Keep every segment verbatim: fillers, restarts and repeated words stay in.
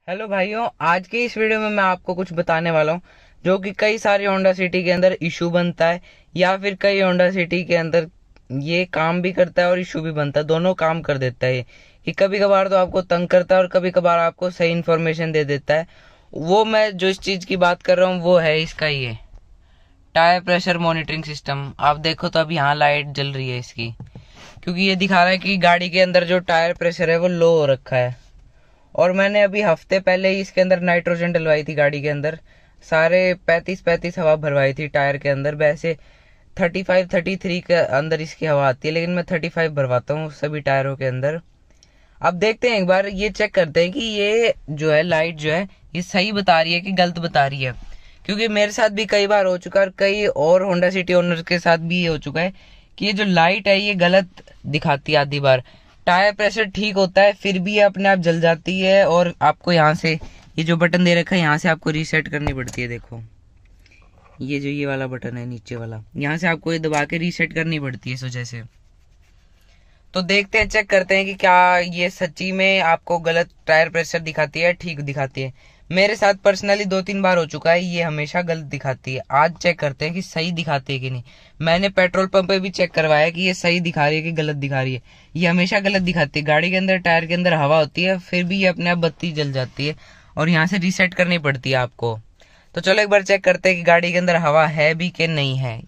Hello भाइयों, आज की इस वीडियो में मैं आपको कुछ बताने वाला हूँ जो कि कई सारी होंडा सिटी के अंदर इशू बनता है या फिर कई होंडा सिटी के अंदर ये काम भी करता है और इशू भी बनता है। दोनों काम कर देता है कि कभी कभार तो आपको तंग करता है और कभी कभार आपको सही इन्फॉर्मेशन दे देता है। वो मैं जो इस चीज की बात कर रहा हूँ वो है इसका ये टायर प्रेशर मॉनिटरिंग सिस्टम। आप देखो तो अब यहाँ लाइट जल रही है इसकी, क्योंकि ये दिखा रहा है कि गाड़ी के अंदर जो टायर प्रेशर है वो लो हो रखा है। और मैंने अभी हफ्ते पहले ही इसके अंदर नाइट्रोजन डलवाई थी गाड़ी के अंदर, सारे पैंतीस पैंतीस हवा भरवाई थी टायर के अंदर। वैसे थर्टी फाइव थर्टी थ्री के अंदर इसकी हवा आती है, लेकिन मैं थर्टी फाइव भरवाता हूँ सभी टायरों के अंदर। अब देखते हैं, एक बार ये चेक करते हैं कि ये जो है लाइट जो है ये सही बता रही है कि गलत बता रही है। क्योंकि मेरे साथ भी कई बार हो चुका है और कई और होंडा सिटी ओनर के साथ भी ये हो चुका है कि ये जो लाइट है ये गलत दिखाती है। आधी बार टायर प्रेशर ठीक होता है फिर भी ये अपने आप जल जाती है और आपको यहाँ से ये जो बटन दे रखा है यहाँ से आपको रीसेट करनी पड़ती है। देखो ये जो ये वाला बटन है नीचे वाला, यहाँ से आपको ये दबा के रीसेट करनी पड़ती है इस वजह से। तो देखते हैं, चेक करते हैं कि क्या ये सच्ची में आपको गलत टायर प्रेशर दिखाती है ठीक दिखाती है। मेरे साथ पर्सनली दो तीन बार हो चुका है, ये हमेशा गलत दिखाती है। आज चेक करते हैं कि सही दिखाती है कि नहीं। मैंने पेट्रोल पंप पे भी चेक करवाया कि ये सही दिखा रही है कि गलत दिखा रही है। ये हमेशा गलत दिखाती है। गाड़ी के अंदर टायर के अंदर हवा होती है फिर भी ये अपने आप बत्ती जल जाती है और यहाँ से रीसेट करनी पड़ती है आपको। तो चलो एक बार चेक करते हैं कि गाड़ी के अंदर हवा है भी कि नहीं है।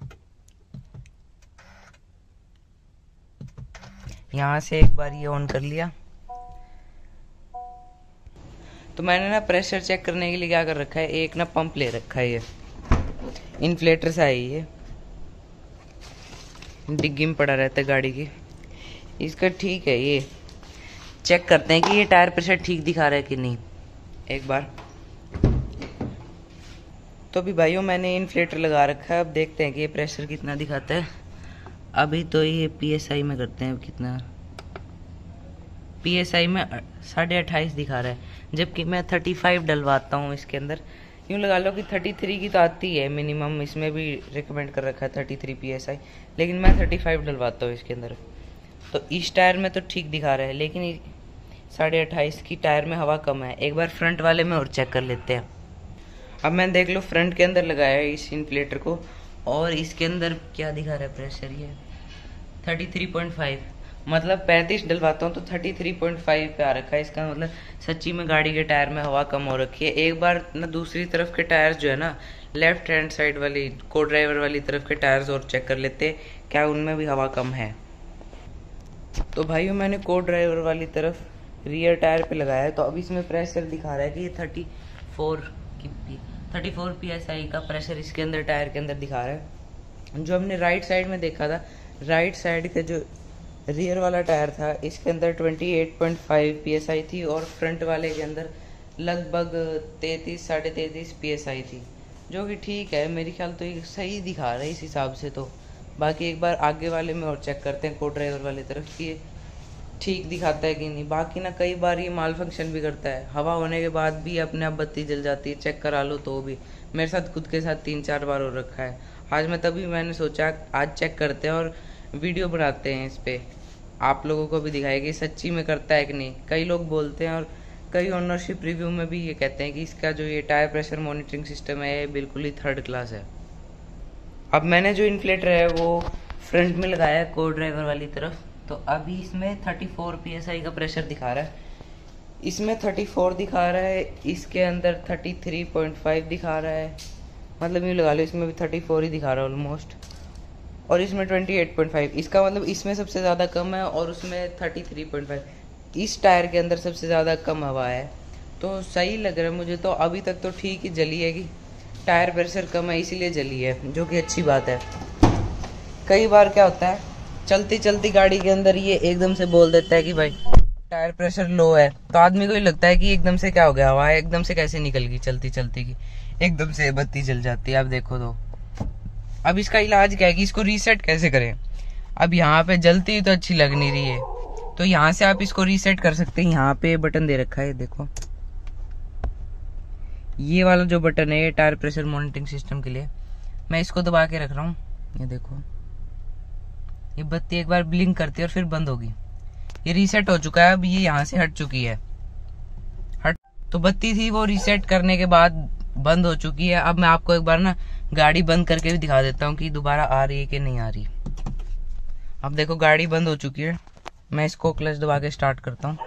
यहाँ से एक बार ये ऑन कर लिया तो मैंने ना प्रेशर चेक करने के लिए क्या कर रखा है, एक ना पंप ले रखा है, ये इन्फ्लेटर सा है, ये डिग्गी में पड़ा रहता है गाड़ी की। इसका ठीक है, ये चेक करते हैं कि ये टायर प्रेशर ठीक दिखा रहा है कि नहीं एक बार। तो अभी भाइयों मैंने इन्फ्लेटर लगा रखा है, अब देखते हैं कि ये प्रेशर कितना दिखाता है। अभी तो ये पीएसआई में करते हैं, कितना पीएसआई में साढ़े अट्ठाईस दिखा रहा है, जबकि मैं थर्टी फाइव डलवाता हूँ इसके अंदर। यूँ लगा लो कि थर्टी थ्री की तो आती है मिनिमम, इसमें भी रिकमेंड कर रखा है थर्टी थ्री पीएसआई, लेकिन मैं थर्टी फाइव डलवाता हूँ इसके अंदर। तो इस टायर में तो ठीक दिखा रहा है, लेकिन साढ़े अट्ठाईस की टायर में हवा कम है। एक बार फ्रंट वाले में और चेक कर लेते हैं। अब मैं देख लो फ्रंट के अंदर लगाया है इस इन्फ्लेटर को और इसके अंदर क्या दिखा रहा है प्रेशर, ये थर्टी थ्री पॉइंट फाइव, मतलब पैंतीस डलवाता हूँ तो थर्टी थ्री पॉइंट फाइव पे आ रखा है। इसका मतलब सच्ची में गाड़ी के टायर में हवा कम हो रखी है। एक बार ना दूसरी तरफ के टायर्स जो है ना, लेफ्ट हैंड साइड वाली को ड्राइवर वाली तरफ के टायर्स और चेक कर लेते हैं क्या उनमें भी हवा कम है। तो भाइयों मैंने को ड्राइवर वाली तरफ रियर टायर पे लगाया है, तो अब इसमें प्रेशर दिखा रहा है कि ये थर्टी फोर की thirty four P S I का प्रेशर इसके अंदर टायर के अंदर दिखा रहा है। जो हमने राइट साइड में देखा था, राइट साइड का जो रियर वाला टायर था इसके अंदर अट्ठाईस पॉइंट फाइव पीएसआई थी और फ्रंट वाले के अंदर लगभग तैंतीस साढ़े तैंतीस पीएसआई थी, जो कि ठीक है। मेरे ख्याल तो ये सही दिखा रहा है इस हिसाब से। तो बाकी एक बार आगे वाले में और चेक करते हैं को ड्राइवर वाली तरफ कि ये ठीक दिखाता है कि नहीं। बाकी ना कई बार ये माल फंक्शन भी करता है, हवा होने के बाद भी अपने आप बत्ती जल जाती है, चेक करा लो तो भी। मेरे साथ खुद के साथ तीन चार बार हो रखा है। आज मैं तभी मैंने सोचा आज चेक करते हैं और वीडियो बनाते हैं इस पे, आप लोगों को भी दिखाएगी कि सच्ची में करता है कि नहीं। कई लोग बोलते हैं और कई ओनरशिप रिव्यू में भी ये कहते हैं कि इसका जो ये टायर प्रेशर मॉनिटरिंग सिस्टम है ये बिल्कुल ही थर्ड क्लास है। अब मैंने जो इन्फ्लेटर है वो फ्रंट में लगाया है को ड्राइवर वाली तरफ, तो अभी इसमें थर्टी फोर पीएसआई का प्रेशर दिखा रहा है। इसमें थर्टी फोर दिखा रहा है, इसके अंदर थर्टी थ्री पॉइंट फाइव दिखा रहा है, मतलब यूँ लगा लो इसमें भी थर्टी फोर ही दिखा रहा है ऑलमोस्ट, और इसमें अट्ठाईस पॉइंट फाइव। इसका मतलब इसमें सबसे ज़्यादा कम है और उसमें थर्टी थ्री पॉइंट फाइव। इस टायर के अंदर सबसे ज़्यादा कम हवा है, तो सही लग रहा है मुझे। तो अभी तक तो ठीक ही जली है कि टायर प्रेशर कम है इसीलिए जली है, जो कि अच्छी बात है। कई बार क्या होता है चलती चलती गाड़ी के अंदर ये एकदम से बोल देता है कि भाई टायर प्रेशर लो है, तो आदमी को ही लगता है कि एकदम से क्या हो गया, हवा एकदम से कैसे निकल गई चलती चलती की, एकदम से बत्ती जल जाती है। अब देखो तो अब इसका इलाज क्या है कि इसको रीसेट कैसे करें। अब यहाँ पे जलती तो अच्छी लग नहीं रही है, तो यहाँ से आप इसको रीसेट कर सकते हैं। यहाँ पे बटन दे रखा है, देखो ये वाला जो बटन है ये टायर प्रेशर मॉनिटरिंग सिस्टम के लिए। मैं इसको दबा के रख रहा हूँ, ये देखो ये बत्ती एक बार ब्लिंक करती है और फिर बंद होगी। ये रीसेट हो चुका है, अब ये यहाँ से हट चुकी है। हट तो बत्ती थी वो रीसेट करने के बाद बंद हो चुकी है। अब मैं आपको एक बार ना गाड़ी बंद करके भी दिखा देता हूँ कि दोबारा आ रही है कि नहीं आ रही। अब देखो गाड़ी बंद हो चुकी है। मैं इसको क्लच दबा के स्टार्ट करता हूँ,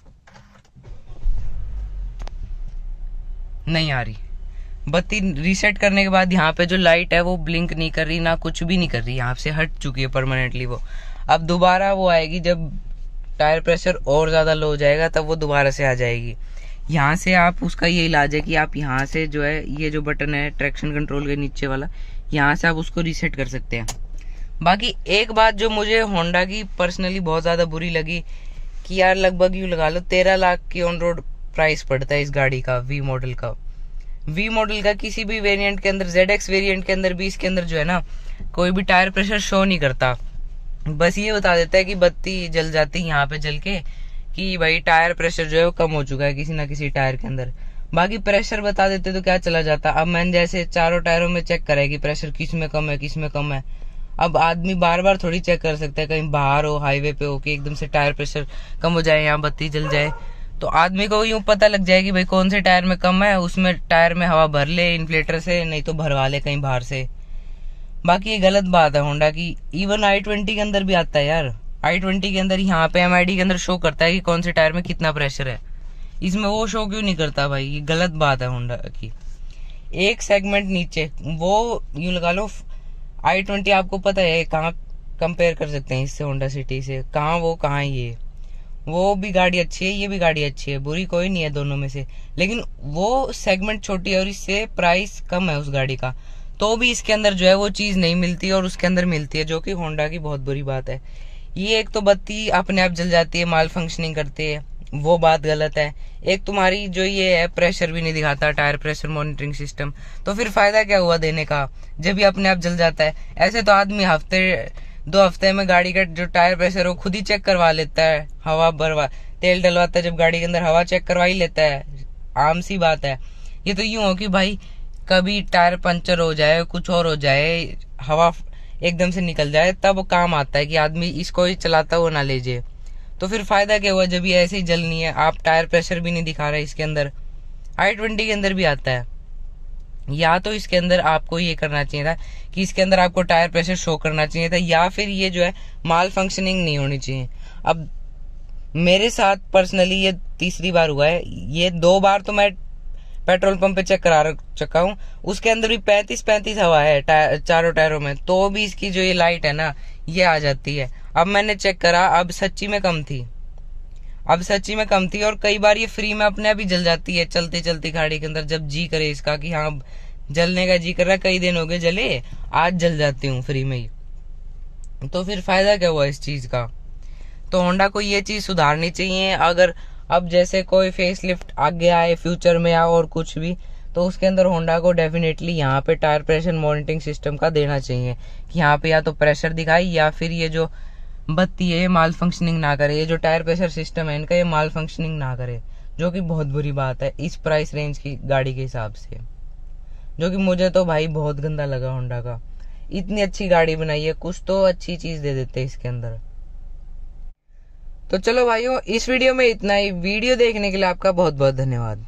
नहीं आ रही। बत्ती रीसेट करने के बाद यहाँ पे जो लाइट है वो ब्लिंक नहीं कर रही, ना कुछ भी नहीं कर रही, यहाँ से हट चुकी है परमानेंटली वो। अब दोबारा वो आएगी जब टायर प्रेशर और ज़्यादा लो हो जाएगा, तब वो दोबारा से आ जाएगी। यहाँ से आप उसका ये इलाज है कि आप यहाँ से जो है ये जो बटन है ट्रैक्शन कंट्रोल के नीचे वाला, यहाँ से आप उसको रीसेट कर सकते हैं। बाकी एक बात जो मुझे होंडा की पर्सनली बहुत ज़्यादा बुरी लगी कि यार लगभग यूँ लगा लो तेरह लाख की ऑन रोड प्राइस पड़ता है इस गाड़ी का, वी मॉडल का। वी मॉडल का किसी भी वेरिएंट के अंदर, जेड एक्स वेरिएंट के अंदर भी इसके अंदर जो है ना कोई भी टायर प्रेशर शो नहीं करता। बस ये बता देता है कि बत्ती जल जाती है यहाँ पे जल के कि भाई टायर प्रेशर जो है वो कम हो चुका है किसी ना किसी टायर के अंदर। बाकी प्रेशर बता देते तो क्या चला जाता। अब मैंने जैसे चारों टायरों में चेक करा है कि प्रेशर किस में कम है किस में कम है। अब आदमी बार बार थोड़ी चेक कर सकता है, कहीं बाहर हो हाईवे पे हो कि एकदम से टायर प्रेशर कम हो जाए, यहाँ बत्ती जल जाए, तो आदमी को यूं पता लग जाए कि भाई कौन से टायर में कम है, उसमें टायर में हवा भर ले इन्फ्लेटर से, नहीं तो भरवा ले कहीं बाहर से। बाकी ये गलत बात है होंडा की। इवन आई ट्वेंटी के अंदर भी आता है यार, आई ट्वेंटी के अंदर यहाँ पे एम आई डी के अंदर शो करता है कि कौन से टायर में कितना प्रेशर है, इसमें वो शो क्यों नहीं करता भाई? ये गलत बात है होंडा की। एक सेगमेंट नीचे वो यूं लगा लो आई ट्वेंटी, आपको पता है कहाँ कंपेयर कर सकते हैं इससे, होंडा सिटी से, कहाँ वो कहाँ ये। वो भी गाड़ी अच्छी है, ये भी गाड़ी अच्छी है, बुरी कोई नहीं है दोनों में से, लेकिन वो सेगमेंट छोटी है और इससे प्राइस कम है उस गाड़ी का, तो भी इसके अंदर जो है वो चीज़ नहीं मिलती और उसके अंदर मिलती है, जो कि होंडा की बहुत बुरी बात है। ये एक तो बत्ती अपने आप जल जाती है, माल फंक्शनिंग करती है, वो बात गलत है। एक तुम्हारी जो ये है प्रेशर भी नहीं दिखाता, टायर प्रेशर मॉनिटरिंग सिस्टम, तो फिर फायदा क्या हुआ देने का जब ये अपने आप जल जाता है। ऐसे तो आदमी हफ्ते दो हफ्ते में गाड़ी का जो टायर प्रेशर हो खुद ही चेक करवा लेता है, हवा भरवा तेल डलवाता है जब गाड़ी के अंदर, हवा चेक करवा ही लेता है, आम सी बात है। ये तो यूं हो कि भाई कभी टायर पंचर हो जाए, कुछ और हो जाए, हवा एकदम से निकल जाए, तब काम आता है कि आदमी इसको ही चलाता हुआ ना ले जाए। तो फिर फायदा क्या हुआ जब ये ऐसे ही जलनी है। आप टायर प्रेशर भी नहीं दिखा रहे इसके अंदर, आई ट्वेंटी के अंदर भी आता है। या तो इसके अंदर आपको ये करना चाहिए था कि इसके अंदर आपको टायर प्रेशर शो करना चाहिए था, या फिर ये जो है माल फंक्शनिंग नहीं होनी चाहिए। अब मेरे साथ पर्सनली ये तीसरी बार हुआ है, ये दो बार तो मैं पेट्रोल पंप पे चेक करा चुका हूँ, उसके अंदर भी पैंतीस पैंतीस हवा है टायर, चारों टायरों में, तो भी इसकी जो ये लाइट है ना ये आ जाती है। अब मैंने चेक करा, अब सच्ची में कम थी, अब सच्ची में कम थी, और कई बार ये फ्री में अपने आप ही जल जाती है चलती चलती गाड़ी के अंदर, जब जी करे इसका कि हाँ जलने का जी कर रहा है, कई दिन हो गए जले, आज जल जाती हूँ फ्री में ही। तो फिर फायदा क्या हुआ इस चीज का? तो होंडा को ये चीज सुधारनी चाहिए। अगर अब जैसे कोई फेस लिफ्ट आगे आए फ्यूचर में या और कुछ भी, तो उसके अंदर होंडा को डेफिनेटली यहाँ पे टायर प्रेशर मॉनिटरिंग सिस्टम का देना चाहिए कि यहाँ पे या तो प्रेशर दिखाई, या फिर ये जो बत्ती है ये माल फंक्शनिंग ना करे, ये जो टायर प्रेशर सिस्टम है इनका ये माल फंक्शनिंग ना करे, जो कि बहुत बुरी बात है इस प्राइस रेंज की गाड़ी के हिसाब से, जो कि मुझे तो भाई बहुत गंदा लगा। होंडा का इतनी अच्छी गाड़ी बनाई है, कुछ तो अच्छी चीज दे देते इसके अंदर। तो चलो भाइयों, इस वीडियो में इतना ही। वीडियो देखने के लिए आपका बहुत बहुत धन्यवाद।